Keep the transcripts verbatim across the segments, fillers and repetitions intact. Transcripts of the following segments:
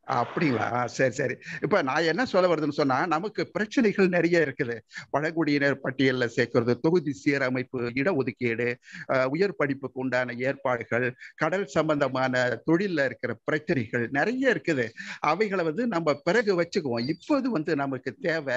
அப்படிங்களா? சரி சரி. இப்ப நான் என்ன சொல்ல வருதுன்னு சொன்னா, நமக்கு பிரச்சனைகள் நிறைய இருக்குது. பழங்குடியினர் பட்டியல்ல சேர்க்கிறது, தொகுதி சீரமைப்பு, இடஒதுக்கீடு, உயர் படிப்புக்கு உண்டான ஏற்பாடுகள், கடல் சம்பந்தமான தொழில இருக்கிற பிரச்சனைகள் நிறைய இருக்குது. அவைகளை வந்து நம்ம பிறகு வச்சுக்குவோம். இப்போது வந்து நமக்கு தேவை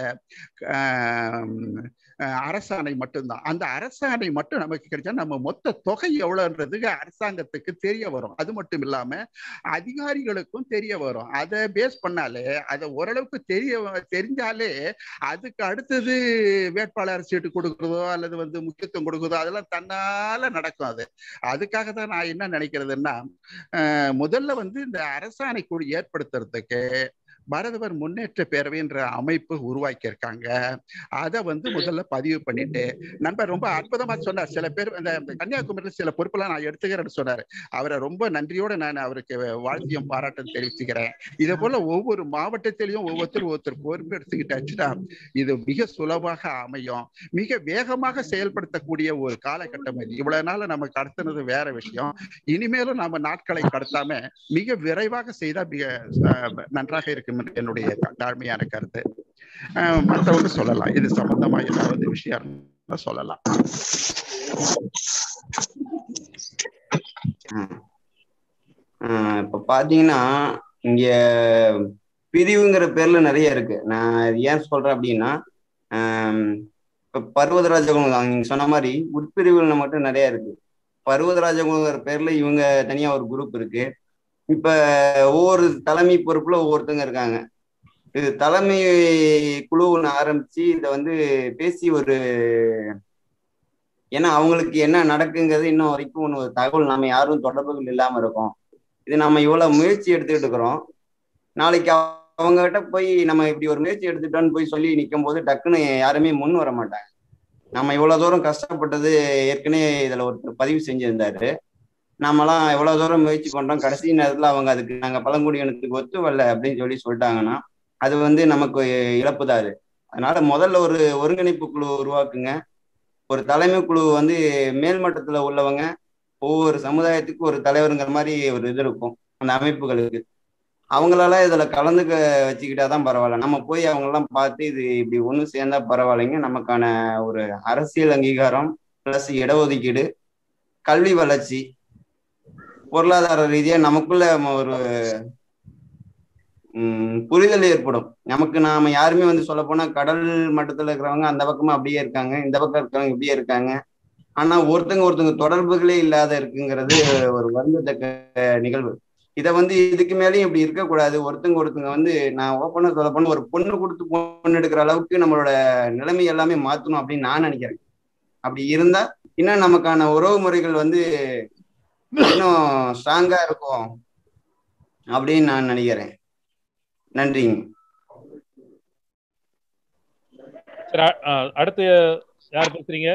அரசாணை மட்டும்தான். அந்த அரசாணை மட்டும் நமக்கு கிடைச்சா நம்ம மொத்த தொகை எவ்வளவுன்றதுக்கு அரசாங்கத்துக்கு தெரிய வரும். அது மட்டும் இல்லாம அதிகாரிகளுக்கும் தெரிய வரும். அதை பேஸ் பண்ணாலே, அதை ஓரளவுக்கு தெரிய தெரிஞ்சாலே அதுக்கு அடுத்தது வேட்பாளர் சீட்டு கொடுக்குறதோ அல்லது வந்து முக்கியத்துவம் கொடுக்குறதோ அதெல்லாம் தன்னால நடக்கும். அது அதுக்காக தான் நான் என்ன நினைக்கிறதுன்னா, முதல்ல வந்து இந்த அரசாணை குழு ஏற்படுத்துறதுக்கு பரதவர் முன்னேற்ற பேரவைன்ற அமைப்பு உருவாக்கி இருக்காங்க. அதை வந்து முதல்ல பதிவு பண்ணிட்டு, நண்பர் ரொம்ப அற்புதமா சொன்னார். சில பேர் அந்த கன்னியாகுமரியில் சில பொறுப்பெல்லாம் நான் எடுத்துக்கிறேன்னு சொன்னாரு. அவரை ரொம்ப நன்றியோட நான் அவருக்கு வாழ்த்தியும் பாராட்டம் தெரிவிச்சுக்கிறேன். இதே போல ஒவ்வொரு மாவட்டத்திலையும் ஒவ்வொருத்தர் ஒருத்தர் பொறுப்பு எடுத்துக்கிட்டாச்சுன்னா இது மிக சுலபாக அமையும். மிக வேகமாக செயல்படுத்தக்கூடிய ஒரு காலகட்டம் இது. இவ்வளவு நாள் நம்ம கடத்தினது வேற விஷயம். இனிமேலும் நம்ம நாட்களை கடத்தாம மிக விரைவாக செய்தா மிக நன்றாக இருக்கு என்னுடைய தாழ்மையான கருத்து. மற்றவங்க சொல்லலாம், இது சம்பந்தமா ஏதாவது விஷயம் சொல்லலாம். இப்ப பாத்தீங்கன்னா இங்க பிரிவுங்கிற பேர்ல நிறைய இருக்கு. நான் ஏன் சொல்றேன் அப்படின்னா, இப்ப பர்வதராஜகுலம் நீங்க சொன்ன மாதிரி உட்பிரிவுகள் மட்டும் நிறைய இருக்கு. பர்வதராஜகுலங்கிற பேர்ல இவங்க தனியா ஒரு குரூப் இருக்கு. இப்ப ஒவ்வொரு தலைமை பொறுப்புல ஒவ்வொருத்தங்க இருக்காங்க. இது தலைமை குழு ஒன்று ஆரம்பிச்சு இதை வந்து பேசி ஒரு, ஏன்னா அவங்களுக்கு என்ன நடக்குங்கிறது இன்னும் வரைக்கும் ஒன்று தகவல் நம்ம யாரும் தொடர்புகள் இல்லாம இருக்கோம். இது நம்ம இவ்வளவு முயற்சி எடுத்துக்கிட்டு இருக்கிறோம். நாளைக்கு அவங்க கிட்ட போய் நம்ம இப்படி ஒரு முயற்சி எடுத்துட்டோன்னு போய் சொல்லி நிற்கும் போது டக்குன்னு யாருமே முன் வர மாட்டாங்க. நம்ம இவ்வளவு தூரம் கஷ்டப்பட்டது ஏற்கனவே இதுல ஒருத்தர் பதிவு செஞ்சிருந்தாரு. நம்மலாம் எவ்வளவு தூரம் முயற்சி பண்றோம், கடைசி நேரத்துல அவங்க அதுக்கு நாங்க பழங்குடியினத்துக்கு ஒத்து வரல அப்படின்னு சொல்லி சொல்லிட்டாங்கன்னா அது வந்து நமக்கு இழப்பு தான். அது அதனால முதல்ல ஒரு ஒருங்கிணைப்பு குழு உருவாக்குங்க. ஒரு தலைமை குழு வந்து மேல்மட்டத்துல உள்ளவங்க ஒவ்வொரு சமுதாயத்துக்கும் ஒரு தலைவருங்கிற மாதிரி ஒரு இது இருக்கும் அந்த அமைப்புகளுக்கு. அவங்களால இதுல கலந்துக்க வச்சுக்கிட்டாதான் பரவாயில்ல. நம்ம போய் அவங்களெல்லாம் பார்த்து இது இப்படி ஒண்ணு சேர்ந்தா பரவாயில்லைங்க, நமக்கான ஒரு அரசியல் அங்கீகாரம் பிளஸ் இடஒதுக்கீடு, கல்வி வளர்ச்சி, பொருளாதார ரீதியா நமக்குள்ள ஒரு உம் புரிதல் ஏற்படும். நமக்கு நாம யாருமே வந்து சொல்ல போனா கடல் மட்டத்துல இருக்கிறவங்க அந்த பக்கமா அப்படியே இருக்காங்க, இந்த பக்கம் இருக்கிறவங்க இப்படியே இருக்காங்க. ஆனா ஒருத்தங்க ஒருத்தங்க தொடர்புகளே இல்லாத இருக்குங்கிறது ஒரு வருந்தத்தக்க நிகழ்வு. இதை வந்து இதுக்கு மேலேயும் இப்படி இருக்கக்கூடாது. ஒருத்தங்க ஒருத்தங்க வந்து நான் ஓப்பனா சொல்ல போனா ஒரு பொண்ணு கொடுத்து பொண்ணு எடுக்கிற அளவுக்கு நம்மளோட நிலைமை எல்லாமே மாற்றணும் அப்படின்னு நான் நினைக்கிறேன். அப்படி இருந்தா இன்னும் நமக்கான உறவு முறைகள் வந்து இன்னும் ஸ்ட்ராங்கா இருக்கும் அப்படின்னு நான் நினைக்கிறேன். நன்றிங்க. அடுத்து யார் பேசுறீங்க?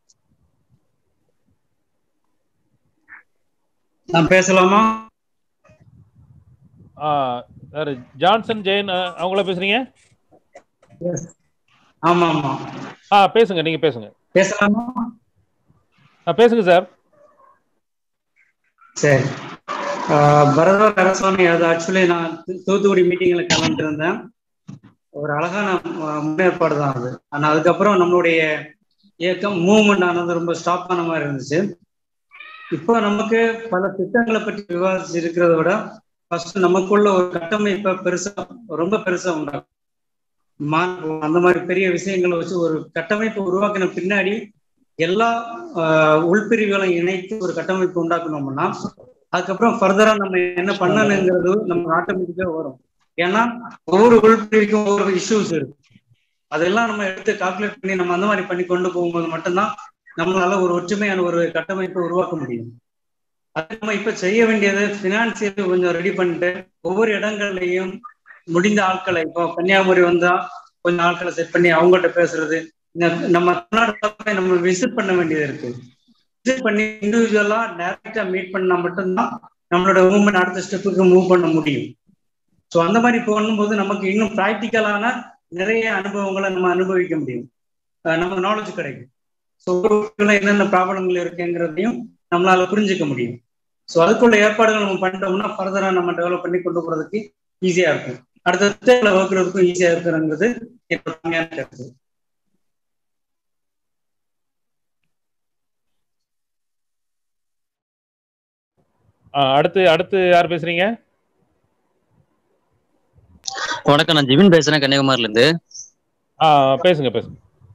நான் பேசலாமா? ஜான்சன் ஜெயன் அவங்கள பேசுறீங்க? ஆமா ஆமா. ஆ பேசுங்க, நீங்க பேசுங்க. பேசலாமா? பேசுங்க சார். சரி. பரதவர் அரசாணை, அது ஆக்சுவலி நான் தூத்துக்குடி மீட்டிங்ல கலந்துட்டு இருந்தேன். ஒரு அழகான முன்னேற்பாடு தான் அது. ஆனால் அதுக்கப்புறம் நம்மளுடைய இயக்கம் மூவ்மெண்ட் ஆனது ரொம்ப ஸ்டாப் ஆன மாதிரி இருந்துச்சு. இப்போ நமக்கு பல திட்டங்களை பற்றி விவாதிச்சு இருக்கிறத விட ஃபர்ஸ்ட் நமக்குள்ள ஒரு கட்டமைப்பை பெருசா ரொம்ப பெருசா உண்டாகும். அந்த மாதிரி பெரிய விஷயங்களை வச்சு ஒரு கட்டமைப்பு உருவாக்கின பின்னாடி எல்லா உள்பிரிவுகளையும் இணைத்து ஒரு கட்டமைப்பு உண்டாக்கணும்னா அதுக்கப்புறம் ஃபர்தரா நம்ம என்ன பண்ணணுங்கிறது நம்ம ஆட்டோமேட்டிக்கா வரும். ஏன்னா ஒவ்வொரு உள்பிரிவுக்கும் ஒவ்வொரு இஷ்யூஸ் இருக்கு. அதெல்லாம் நம்ம எடுத்து கால்குலேட் பண்ணி நம்ம அந்த மாதிரி பண்ணி கொண்டு போகும்போது மட்டும்தான் நம்மளால ஒரு ஒற்றுமையான ஒரு கட்டமைப்பை உருவாக்க முடியும். அது நம்ம இப்ப செய்ய வேண்டியது பினான்சியல் கொஞ்சம் ரெடி பண்ணிட்டு ஒவ்வொரு இடங்கள்லையும் முடிந்த ஆட்களை, இப்போ கன்னியாகுமரி வந்தா கொஞ்சம் ஆட்களை செட் பண்ணி அவங்ககிட்ட பேசுறது, நம்ம தமிழ்நாடு நம்ம விசிட் பண்ண வேண்டியது இருக்கு. விசிட் பண்ணி இண்டிவிஜுவலா டைரக்டா மீட் பண்ணா மட்டும்தான் நம்மளோட மூவ்மெண்ட் அடுத்த ஸ்டெப்புக்கு மூவ் பண்ண முடியும். ஸோ அந்த மாதிரி பண்ணும்போது நமக்கு இன்னும் ப்ராக்டிக்கலான நிறைய அனுபவங்களை நம்ம அனுபவிக்க முடியும், நமக்கு நாலேஜ் கிடைக்கும். ஸோ என்னென்ன ப்ராப்ளங்கள் இருக்குங்கிறதையும் நம்மளால புரிஞ்சுக்க முடியும். ஸோ அதுக்குள்ள ஏற்பாடுகள் நம்ம பண்ணிட்டோம்னா ஃபர்தரா நம்ம டெவலப் பண்ணி கொண்டு போறதுக்கு ஈஸியா இருக்கும், அடுத்த ஸ்டேப்ல வகுக்கிறதுக்கும் ஈஸியா இருக்கிறங்கிறது என்னோட உண்மையான கருத்து. அடுத்து அடுத்து யார் பேசுறீங்க? வணக்கம், நான் ஜிவின் பேசுறேன் கன்னியாகுமரில இருந்து. பேசுங்க பேசுங்க.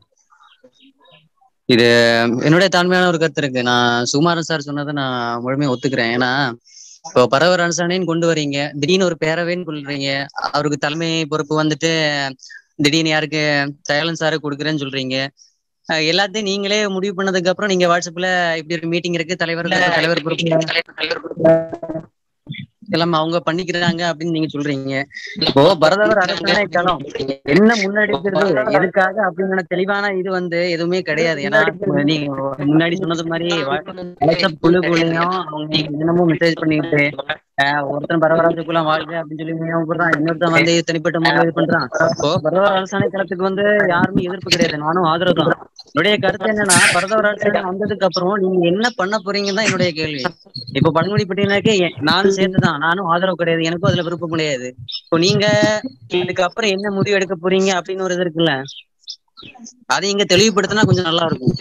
இது என்னுடைய தாழ்மையான ஒரு கருத்து இருக்கு. நான் சுகுமாரன் சார் சொன்னதை நான் முழுமையாக ஒத்துக்கிறேன். ஏன்னா இப்போ பரதவர அரசாணைன்னு கொண்டு வரீங்க, திடீர்னு ஒரு பேரவைன்னு கொள்றீங்க, அவருக்கு தலைமை பொறுப்பு வந்துட்டு திடீர்னு யாருக்கு தயாளன் சாரு கொடுக்குறேன்னு சொல்றீங்க. எல்லாத்தையும் நீங்களே முடிவு பண்ணதுக்கு அப்புறம் நீங்க வாட்ஸ்அப்ல இப்படி ஒரு மீட்டிங் இருக்கு, தலைவர் தலைவர் பொறுப்பு எல்லாம் அவங்க பண்ணிக்கிறாங்க அப்படின்னு நீங்க சொல்றீங்க. இப்போ பரதவர அரசாணை காலம் என்ன முன்னெடுக்கிறது எதுக்காக அப்படிங்கிற தெளிவான இது வந்து எதுவுமே கிடையாது. ஏன்னா நீங்க முன்னாடி சொன்னது மாதிரி வாட்ஸ்அப் குழுக்குள்ளையும் அவங்க தினமும் மெசேஜ் பண்ணிட்டு ஒருத்தன் பரவராஜுக்குள்ள வாழ்க அப்படின்னு சொல்லி போடுறான், இன்னொருத்தன் வந்து தனிப்பட்ட முறையில் இது பண்றான். இப்போ பரதவர அரசாணை காலத்துக்கு வந்து யாருமே எதிர்ப்பு கிடையாது, நானும் ஆதரவு தான். என்னுடைய கருத்து என்னன்னா, பரதவர அரசாணை வந்ததுக்கு அப்புறம் நீங்க என்ன பண்ண போறீங்கன்னு தான் என்னுடைய கேள்வி. இப்ப பழங்குடி பட்டியலுக்கே நானும் சேர்ந்துதான், நானும் ஆதரவு கிடையாது, எனக்கும் அதுல விருப்பம் கிடையாது. இப்போ நீங்க அதுக்கப்புறம் என்ன முடிவு எடுக்க போறீங்க அப்படின்னு ஒரு இது இருக்குல்ல, அதை இங்க தெளிவுபடுத்தினா கொஞ்சம் நல்லா இருக்கும்.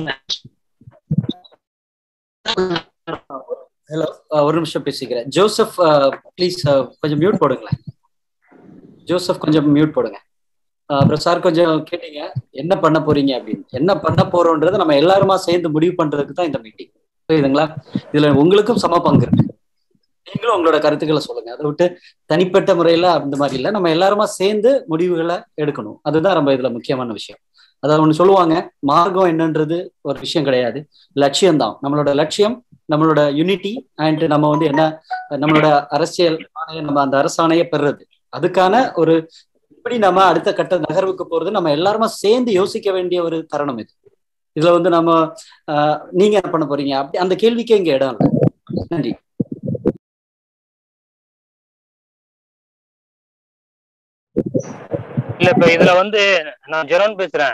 ஹலோ, ஒரு நிமிஷம் பேசிக்கிறேன். ஜோசப் ப்ளீஸ் கொஞ்சம் மியூட் போடுங்களேன். ஜோசப் கொஞ்சம் மியூட் போடுங்க. அப்புறம் சார் கொஞ்சம் கேட்டீங்க என்ன பண்ண போறீங்க அப்படின்னு. என்ன பண்ண போறோன்றதை நம்ம எல்லாருமா சேர்ந்து முடிவு பண்றதுக்கு தான் இந்த மீட்டிங், புரியுதுங்களா? இதுல உங்களுக்கும் சம பங்கு இருக்கு, நீங்களும் உங்களோட கருத்துக்களை சொல்லுங்க. அதை விட்டு தனிப்பட்ட முறையில அந்த மாதிரி இல்லை, நம்ம எல்லாருமா சேர்ந்து முடிவுகளை எடுக்கணும். அதுதான் நம்ம இதுல முக்கியமான விஷயம். அதாவது ஒண்ணு சொல்லுவாங்க, மார்க்கம் என்னன்றது ஒரு விஷயம் கிடையாது, லட்சியம் தான். நம்மளோட லட்சியம் நம்மளோட யூனிட்டி அண்ட் நம்ம வந்து என்ன நம்மளோட அரசியல் ஆணையம், நம்ம அந்த அரசாணையை பெறுறது, அதுக்கான ஒரு இப்படி நம்ம அடுத்த கட்ட நகர்வுக்கு போறது நம்ம எல்லாருமா சேர்ந்து யோசிக்க வேண்டிய ஒரு தருணம் இது. இதுல வந்து நம்ம ஆஹ் நீங்க என்ன பண்ண போறீங்க அப்படி அந்த கேள்விக்கே இங்க இடம் இல்லை. நன்றி. இல்ல இப்ப இதுல வந்து நான் ஜெரோன் பேசுறேன்.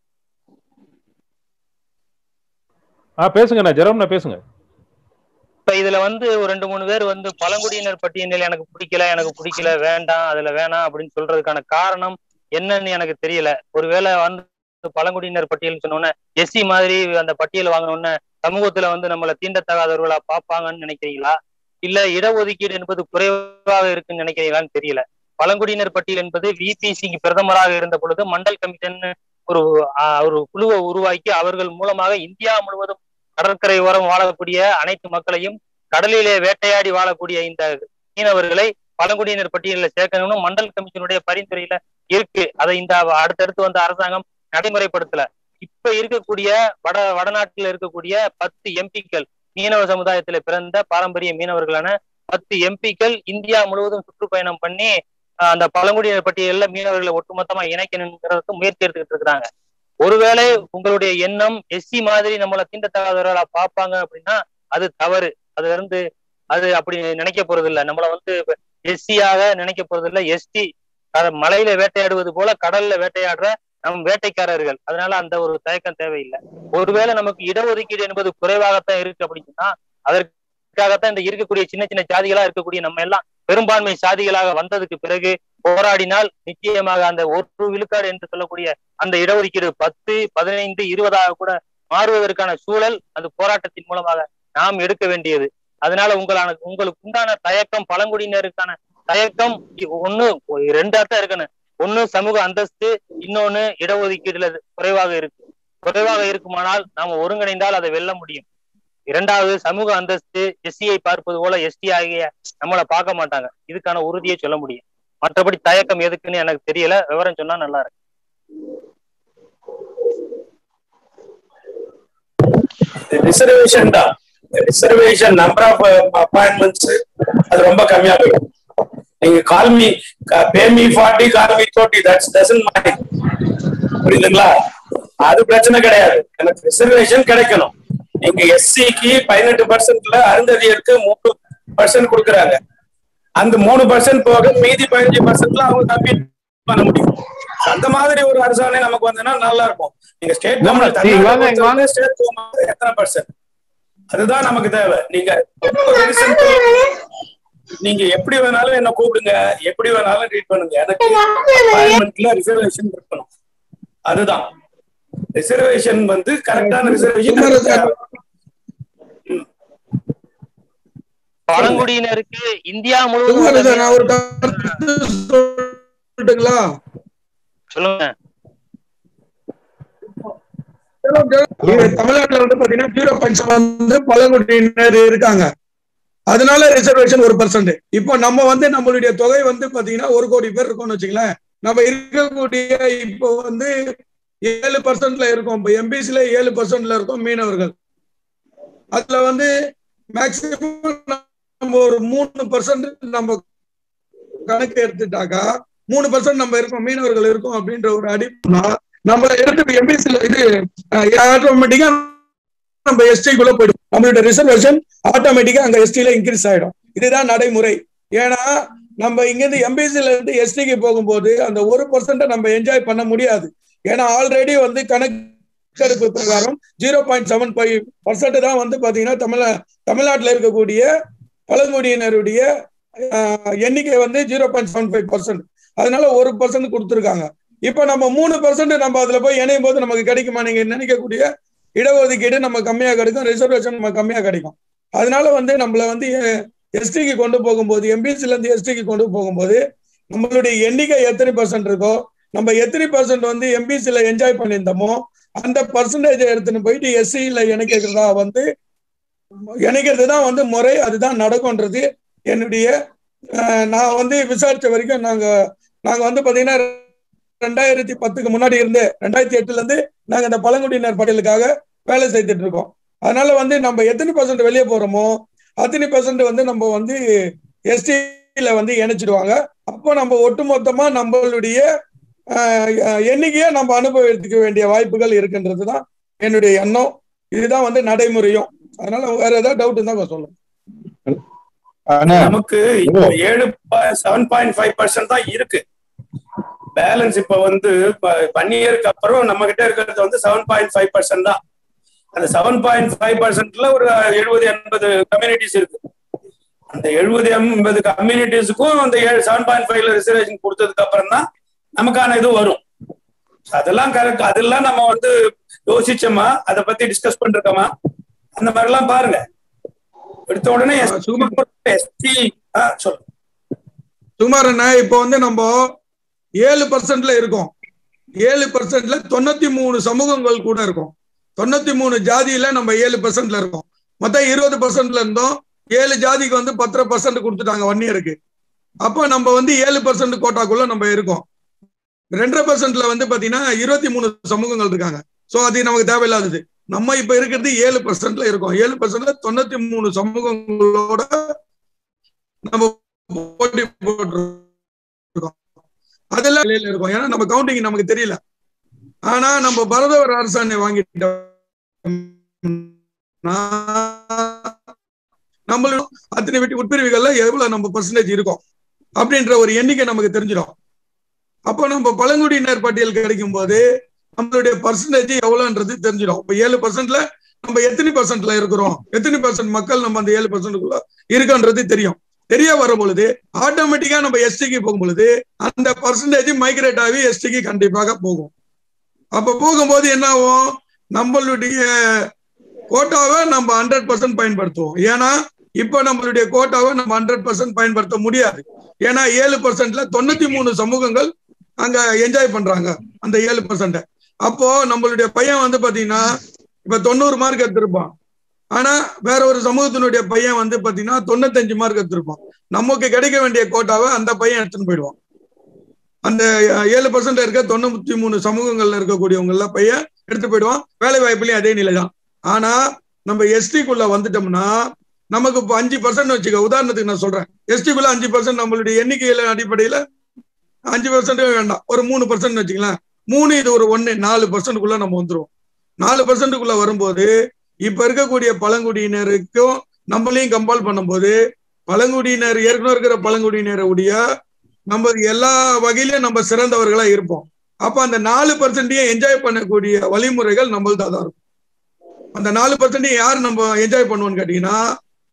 ஆஹ் பேசுங்க, நான் ஜெரோம்னா பேசுங்க. இப்ப இதுல வந்து ஒரு ரெண்டு மூணு பேர் வந்து பழங்குடியினர் பட்டியலில் எனக்கு பிடிக்கல எனக்கு பிடிக்கல வேண்டாம் அதுல வேணாம் அப்படின்னு சொல்றதுக்கான காரணம் என்னன்னு எனக்கு தெரியல. ஒருவேளை வந்து பழங்குடியினர் பட்டியல் சொன்னோன்னே எஸ்சி மாதிரி அந்த பட்டியல் வாங்கினோன்னு சமூகத்துல வந்து நம்மளை தீண்டத்தகாதவர்களா பார்ப்பாங்கன்னு நினைக்கிறீங்களா, இல்ல இடஒதுக்கீடு என்பது குறைவாக இருக்குன்னு நினைக்கிறீங்களான்னு தெரியல. பழங்குடியினர் பட்டியல் என்பது விபிசிக்கு பிரதமராக இருந்த பொழுது மண்டல் கமிஷன் ஒரு ஒரு குழுவை உருவாக்கி அவர்கள் மூலமாக இந்தியா முழுவதும் கடற்கரை ஓரம் வாழக்கூடிய அனைத்து மக்களையும் கடலிலே வேட்டையாடி வாழக்கூடிய இந்த மீனவர்களை பழங்குடியினர் பட்டியலில் சேர்க்கணும்னு மண்டல் கமிஷனுடைய பரிந்துரையில இருக்கு. அதை இந்த அடுத்தடுத்து வந்த அரசாங்கம் நடைமுறைப்படுத்தல. இப்ப இருக்கக்கூடிய வட வடநாட்டில் இருக்கக்கூடிய பத்து எம்பிக்கள் மீனவ சமுதாயத்துல பிறந்த பாரம்பரிய மீனவர்களான பத்து எம்பிக்கள் இந்தியா முழுவதும் சுற்றுப்பயணம் பண்ணி அந்த பழங்குடியினர் பட்டியலில் மீனவர்களை ஒட்டுமொத்தமா இணைக்கணுங்கிறதுக்கு முயற்சி எடுத்துக்கிட்டு இருக்கிறாங்க. ஒருவேளை உங்களுடைய எண்ணம் எஸ்சி மாதிரி நம்மளை தீண்டத்தகாதவர்களா பார்ப்பாங்க அப்படின்னா அது தவறு. அது வந்து அது அப்படி நினைக்க போறது இல்லை. நம்மளை வந்து எஸ்சியாக நினைக்க போறது இல்லை. எஸ்டி மலையில வேட்டையாடுவது போல கடல்ல வேட்டையாடுற நம் வேட்டைக்காரர்கள். அதனால அந்த ஒரு தயக்கம் தேவையில்லை. ஒருவேளை நமக்கு இடஒதுக்கீடு என்பது குறைவாகத்தான் இருக்கு அப்படின்னா அதற்காகத்தான் இந்த இருக்கக்கூடிய சின்ன சின்ன ஜாதிகளா இருக்கக்கூடிய நம்ம எல்லாம் பெரும்பான்மை சாதிகளாக வந்ததுக்கு பிறகு போராடினால் நிச்சயமாக அந்த ஒரு விழுக்காடு என்று சொல்லக்கூடிய அந்த இடஒதுக்கீடு பத்து பதினைந்து இருபதாக கூட மாறுவதற்கான சூழல் அந்த போராட்டத்தின் மூலமாக நாம் எடுக்க வேண்டியது. அதனால உங்களான உங்களுக்கு உண்டான தயக்கம் பழங்குடியினருக்கான தயக்கம் ஒண்ணு ரெண்டாத்தான் இருக்கணும். ஒண்ணு சமூக அந்தஸ்து, இன்னொன்னு இடஒதுக்கீடுல குறைவாக இருக்கு. குறைவாக இருக்குமானால் நாம ஒருங்கிணைந்தால் அதை வெல்ல முடியும். இரண்டாவது சமூக அந்தஸ்து எஸ்சியை பார்ப்பது போல எஸ்டி ஆகிய நம்மளை பார்க்க மாட்டாங்க. இதுக்கான உறுதியை சொல்ல முடியும். மற்றபடி தயக்கம் எதுக்குன்னு எனக்கு தெரியல. விவரம் சொன்னா நல்லா இருக்கு. ரிசர்வேஷன் தான். ரிசர்வேஷன் நம்பர் ஆஃப் அப்பாயின்மெண்ட்ஸ் அது ரொம்ப கம்மியா போயிடும். நீங்க call me pay me forty call me thirty that's doesn't matter. புரியுதுங்களா? அது பிரச்சனை கிடையாது. எனக்கு ரிசர்வேஷன் கிடைக்கணும். நீங்க எஸ்சிக்கு பதினெட்டு பர்சன்ட்ல அருந்ததியருக்கு மூணு பர்சன்ட் கொடுக்குறாங்க. அந்த மூணு பர்சன்ட் போக மீதி பதினஞ்சு பர்சன்ட்ல அவங்க கம்ப்ளீட் பண்ண முடியும். அந்த மாதிரி ஒரு அரசாணை நமக்கு வந்ததுன்னா நல்லா இருக்கும். நீங்க ஸ்டேட் கவர்மெண்ட் ஸ்டேட் கவர்மெண்ட் எத்தனை பர்சன்ட் அதுதான் நமக்கு தேவை. நீங்க நீங்க எப்படி வேணாலும் என்ன கூப்பிடுங்க, எப்படி வேணாலும் ட்ரீட் பண்ணுங்க. எனக்கு அப்பாயின்மெண்ட்ல ரிசர்வேஷன் இருக்கணும். அதுதான் ரிசர்வேஷன் வந்து கரெக்டான ரிசர்வேஷன். பழங்குடியினருக்கு இந்தியா முழுவதும் சொல்லுங்க. தமிழ்நாட்டுல வந்து பாத்தீங்கன்னா ஜீரோ பாயிண்ட் செவன் வந்து பழங்குடியினர் இருக்காங்க. அதனால ரிசர்வேஷன் ஒரு பர்சன்ட். இப்போ நம்ம வந்து நம்மளுடைய தொகை வந்து பாத்தீங்கன்னா ஒரு கோடி பேர் இருக்கோம்னு வச்சுங்களேன். நம்ம இருக்கக்கூடிய இப்போ வந்து ஏழு பர்சன்ட்ல இருக்கோம். இப்போ எம்பிசில ஏழு பர்சன்ட்ல இருக்கோம் மீனவர்கள். அதுல வந்து மேக்சிமம் நம்ம ஒரு மூணு பர்சன்ட் நம்ம கணக்கு எடுத்துட்டாக்கா மூணு பர்சன்ட் நம்ம இருக்கோம், மீனவர்கள் இருக்கோம் அப்படின்ற ஒரு அடிப்படை நம்மள எடுத்து எம்பிசில இது ஆட்டோமேட்டிக்கா நம்ம எஸ்டிக்குள்ள போயிடும். நம்மளோட ரிசர்வேஷன் ஆட்டோமேட்டிக்கா அங்க எஸ்டில இன்க்ரீஸ் ஆயிடும். இதுதான் நடைமுறை. ஏன்னா நம்ம இங்க இருந்து எம்பிசில இருந்து எஸ்டிக்கு போகும்போது அந்த ஒரு பர்சன்ட் நம்ம என்ஜாய் பண்ண முடியாது. ஏன்னா ஆல்ரெடி வந்து கணக்கெடுப்பு பிரகாரம் zero point seven five percent தான் வந்து பாத்தீங்கன்னா தமிழ தமிழ்நாட்டில் இருக்கக்கூடிய பழங்குடியினருடைய எண்ணிக்கை வந்து zero point seven five percent. அதனால ஒரு பர்சன்ட் கொடுத்துருக்காங்க. இப்ப நம்ம மூணு பர்சன்ட் நம்ம அதுல போய் இணையும் போது நமக்கு கிடைக்குமா? நீங்க நினைக்கக்கூடிய இடஒதுக்கீடு நம்ம கம்மியா கிடைக்கும், ரிசர்வேஷன் நம்ம கம்மியா கிடைக்கும். அதனால வந்து நம்மள வந்து எஸ்டிக்கு கொண்டு போகும்போது எம்பிசில இருந்து எஸ்டிக்கு கொண்டு போகும்போது நம்மளுடைய எண்ணிக்கை எத்தனை பர்சன்ட் இருக்கோ, நம்ம எத்தனை பர்சன்ட் வந்து எம்பிசில என்ஜாய் பண்ணியிருந்தோமோ அந்த பர்சன்டேஜ் எடுத்துன்னு போயிட்டு எஸ்சியில இணைக்கிறதா வந்து இணைக்கிறது தான் வந்து முறை. அதுதான் நடக்கும்ன்றது என்னுடைய நான் வந்து விசாரிச்ச வரைக்கும் நாங்க நாங்க வந்து பாத்தீங்கன்னா ரெண்டாயிரத்தி பத்துக்கு முன்னாடி இருந்து ரெண்டாயிரத்தி எட்டுல இருந்து நாங்க இந்த பழங்குடியினர் பட்டியலுக்காக வேலை செய்துட்டு இருக்கோம். அதனால வந்து நம்ம எத்தனை பர்சன்ட் வெளியே போறோமோ அத்தனை பர்சன்ட் வந்து நம்ம வந்து எஸ்டில வந்து இணைச்சிடுவாங்க. அப்போ நம்ம ஒட்டுமொத்தமா நம்மளுடைய எண்ணிக்கையை நம்ம அனுபவித்துக்க வேண்டிய வாய்ப்புகள் இருக்குன்றதுதான் என்னுடைய எண்ணம். இதுதான் வந்து நடைமுறையும். அதனால வேற ஏதாவது டவுட் தான் சொல்லுங்க. நமக்கு ஏழு செவன் பாயிண்ட் ஃபைவ் பர்சன்ட் தான் இருக்கு பேலன்ஸ். இப்ப வந்து ஒன் இயருக்கு அப்புறம் நம்ம கிட்ட இருக்கிறது வந்து செவன் பாயிண்ட் ஃபைவ் பர்சன்ட் தான். அந்த செவன் பாயிண்ட் ஃபைவ் பர்சன்ட்ல ஒரு எழுபது எண்பது கம்யூனிட்டிஸ் இருக்கு. அந்த எழுபது எண்பது கம்யூனிட்டிஸுக்கும் அந்த செவன் பாயிண்ட் ஃபைவ்ல ரிசர்வேஷன் கொடுத்ததுக்கு அப்புறம் தான் நமக்கான இது வரும். அதெல்லாம் கரெக்ட். அதெல்லாம் நம்ம வந்து யோசிச்சோமா, அதை பத்தி டிஸ்கஸ் பண்ணிருக்கோமா, அந்த மாதிரி எல்லாம் பாருங்க. எடுத்த உடனே சுமார் என்ன இப்போ வந்து நம்ம ஏழு பர்சன்ட்ல இருக்கோம். ஏழு பர்சன்ட்ல தொண்ணூத்தி மூணு சமூகங்கள் கூட இருக்கும். தொண்ணூத்தி மூணு ஜாதியில நம்ம ஏழு பர்சன்ட்ல இருக்கோம். மொத்தம் இருபது பர்சன்ட்ல இருந்தோம். ஏழு ஜாதிக்கு வந்து பத்தரை பர்சன்ட் கொடுத்துட்டாங்க ஒன் இயருக்கு. அப்போ நம்ம வந்து ஏழு பர்சன்ட் கோட்டாக்குள்ள நம்ம இருக்கோம். ரெண்டரை பர்சன்ட்ல வந்து பாத்தீங்கன்னா இருபத்தி மூணு சமூகங்கள் இருக்காங்க. சோ அது நமக்கு தேவையில்லாதது. நம்ம இப்ப இருக்கிறது ஏழு பர்சன்ட்ல இருக்கோம். ஏழு பர்சன்ட்ல தொண்ணூத்தி மூணு சமூகங்களோட நம்ம போட்டி போட்டுருக்கோம். அதெல்லாம் இருக்கும். ஏன்னா நம்ம கவுண்டிங் நமக்கு தெரியல. ஆனா நம்ம பரதவர அரசாணை வாங்கிட்டோம் நம்மளோட அத்தனை வீட்டு உட்பிரிவுகள்ல எவ்வளவு நம்ம பர்சன்டேஜ் இருக்கும் அப்படின்ற ஒரு எண்ணிக்கை நமக்கு தெரிஞ்சிடும். அப்போ நம்ம பழங்குடியினர் பட்டியல் கிடைக்கும் போது நம்மளுடைய பர்சன்டேஜ் எவ்வளவுன்றது தெரிஞ்சிடும். இப்ப ஏழு பர்சன்ட்ல நம்ம எத்தனை பர்சன்ட்ல இருக்கிறோம், எத்தனை பர்சன்ட் மக்கள் நம்ம அந்த ஏழு பர்சன்ட்டுக்குள்ள இருக்குன்றது தெரியும். தெரிய வரும் பொழுது ஆட்டோமேட்டிக்கா நம்ம எஸ்டிக்கு போகும் பொழுது அந்த பர்சன்டேஜ் மைக்ரேட் ஆகி எஸ்டிக்கு கண்டிப்பாக போகும். அப்ப போகும்போது என்ன ஆகும், நம்மளுடைய கோட்டாவை நம்ம ஹண்ட்ரட் பர்சன்ட் பயன்படுத்துவோம். ஏன்னா இப்ப நம்மளுடைய கோட்டாவை நம்ம ஹண்ட்ரட் பர்சன்ட் பயன்படுத்த முடியாது. ஏன்னா ஏழு பர்சன்ட்ல தொண்ணூத்தி மூணு சமூகங்கள் அங்க என்ஜாய் பண்றாங்க அந்த ஏழு பர்சன்ட். அப்போ நம்மளுடைய பையன் வந்து பாத்தீங்கன்னா இப்ப தொண்ணூறு மார்க் எடுத்திருப்பான். ஆனா வேற ஒரு சமூகத்தினுடைய பையன் வந்து பாத்தீங்கன்னா தொண்ணூத்தஞ்சு மார்க் எடுத்திருப்பான். நமக்கு கிடைக்க வேண்டிய கோட்டாவை அந்த பையன் எடுத்துன்னு போயிடுவான். அந்த ஏழு பர்சன்ட் இருக்க தொண்ணூத்தி மூணு சமூகங்கள்ல இருக்கக்கூடியவங்க எல்லாம் பையன் எடுத்து போயிடுவான். வேலை வாய்ப்புலயும் அதே நிலைதான். ஆனா நம்ம எஸ்டிக்குள்ள வந்துட்டோம்னா நமக்கு இப்போ அஞ்சு பர்சன்ட் வச்சுக்க. உதாரணத்துக்கு நான் சொல்றேன், எஸ்டிக்குள்ள அஞ்சு பர்சன்ட் நம்மளுடைய எண்ணிக்கையில அடிப்படையில அஞ்சு பர்சன்ட் வேண்டாம், ஒரு மூணு பர்சன்ட் வச்சுக்கலாம். மூணு இது ஒரு ஒன்னு நாலு பர்சன்ட்டுக்குள்ள நம்ம வந்துருவோம். நாலு பர்சன்ட்டுக்குள்ள வரும்போது இப்ப இருக்கக்கூடிய பழங்குடியினருக்கும் நம்மளையும் கம்பேர் பண்ணும்போது பழங்குடியினர் ஏற்கனவே இருக்கிற பழங்குடியினருடைய நம்ம எல்லா வகையிலும் நம்ம சிறந்தவர்களா இருப்போம். அப்ப அந்த நாலு பர்சன்டையும் என்ஜாய் பண்ணக்கூடிய வழிமுறைகள் நம்மள்தான் தான் இருக்கும். அந்த நாலு பர்சன்டையும் யார் நம்ம என்ஜாய் பண்ணுவோம்னு கேட்டீங்கன்னா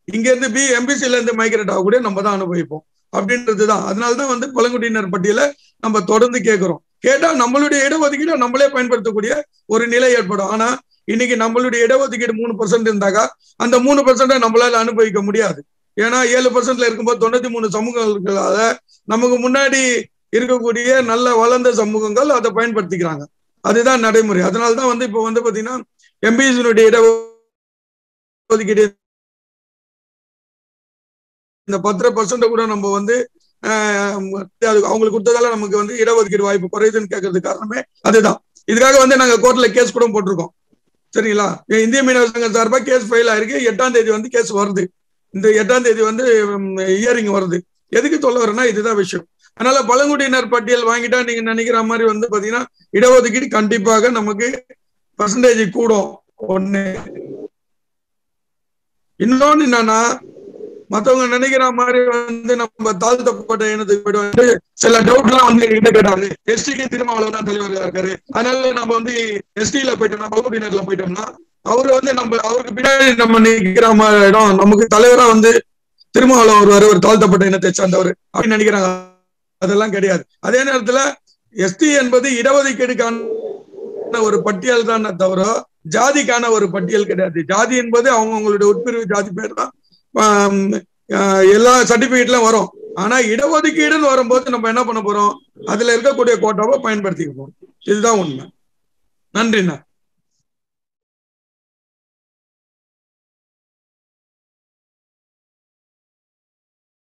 இங்க இருந்து பி எம்பிசில இருந்து மைக்ரேட் ஆகக்கூடிய நம்ம தான் அனுபவிப்போம் அப்படின்றதுதான். அதனாலதான் வந்து பழங்குடியினர் பட்டியலை நம்ம தொடர்ந்து கேட்கிறோம். கேட்டா நம்மளுடைய இடஒதுக்கீடு நம்மளே பயன்படுத்தக்கூடிய ஒரு நிலை ஏற்படும். ஆனா இன்னைக்கு நம்மளுடைய இடஒதுக்கீடு மூணு பர்சன்ட் இருந்தாக்கா அந்த மூணு பர்சன்ட நம்மளால அனுபவிக்க முடியாது. ஏன்னா ஏழு பர்சன்ட்ல இருக்கும்போது தொண்ணூத்தி மூணு சமூகங்களால நமக்கு முன்னாடி இருக்கக்கூடிய நல்ல வளர்ந்த சமூகங்கள் அதை பயன்படுத்திக்கிறாங்க. அதுதான் நடைமுறை. அதனால்தான் வந்து இப்போ வந்து பாத்தீங்கன்னா எம்பிசியினுடைய இடஒதுக்கீடு இந்த பத்தரை பர்சன்ட் கூட நம்ம வந்து அவங்களுக்கு கொடுத்ததால நமக்கு வந்து இடஒதுக்கீடு வாய்ப்பு குறையுதுன்னு கேட்கறதுக்கு காரணமே அதுதான். இதுக்காக வந்து நாங்க கோர்ட்ல கேஸ் கூட போட்டிருக்கோம். சரிங்களா? இந்திய மீனவர் சங்கம் சார்பா கேஸ் ஃபைல் ஆயிருக்கு. எட்டாம் தேதி வந்து கேஸ் வருது. இந்த எட்டாம் தேதி வந்து ஹியரிங் வருது. எதுக்கு சொல்ல வரேன்னா இதுதான் விஷயம். அதனால பழங்குடியினர் பட்டியல் வாங்கிட்டா நீங்க நினைக்கிற மாதிரி வந்து பாத்தீங்கன்னா இடஒதுக்கீடு கண்டிப்பாக நமக்கு பர்சன்டேஜ் கூடும். ஒண்ணு. இன்னொன்னு என்னன்னா மத்தவங்க நினைக்கிற மாதிரி வந்து நம்ம தாழ்த்தப்பட்ட இனத்துக்கு போயிட்டு சில டவுட் எல்லாம் வந்து என்கிட்ட கேட்டாரு. எஸ்டிக்கு திருமாவளவன் தான் தலைவராக இருக்காரு. அதனால நம்ம வந்து எஸ்டில போயிட்டோம்னா பழங்குடியினர்ல போயிட்டோம்னா அவரு வந்து நம்ம அவருக்கு பின்னாடி நம்ம நிற்கிற மாதிரி இடம் நமக்கு தலைவரா வந்து திருமாவளவன் வருவாரு, ஒரு தாழ்த்தப்பட்ட இனத்தை சார்ந்தவர் அப்படின்னு நினைக்கிறாங்க. அதெல்லாம் கிடையாது. அதே நேரத்துல எஸ்டி என்பது இடஒதுக்கீடுக்கான ஒரு பட்டியல் தான் தவிர ஜாதிக்கான ஒரு பட்டியல் கிடையாது. ஜாதி என்பது அவங்க அவங்களுடைய உட்பிரிவு ஜாதி பேர் தான் எல்லா சர்டிபிகேட்லாம் வரும். ஆனா இடஒதுக்கீடுன்னு வரும்போது நம்ம என்ன பண்ண போறோம்? அதுல இருக்கக்கூடிய கோட்டாவை பயன்படுத்திக்க போறோம். இதுதான் உண்மை. நன்றிண்ணா.